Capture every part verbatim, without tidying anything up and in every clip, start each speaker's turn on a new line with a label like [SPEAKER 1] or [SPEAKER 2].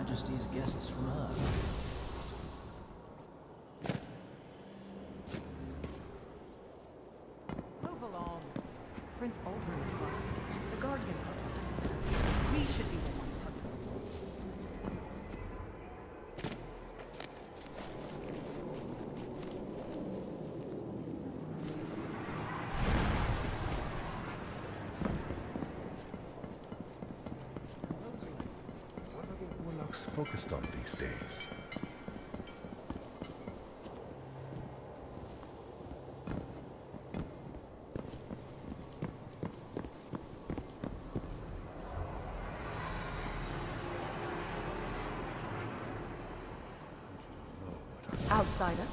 [SPEAKER 1] Majesty's guests from Earth.
[SPEAKER 2] Move along. Prince Aldrin is right. The Guardians are protectors. We should be the ones hunting the wolves.
[SPEAKER 3] What are the warlocks focused on these days?
[SPEAKER 2] Outsider.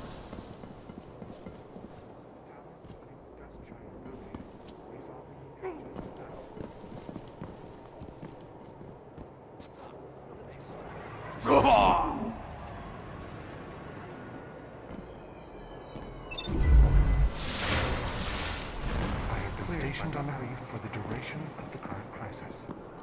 [SPEAKER 3] I have been stationed on the reef for the duration of the current crisis.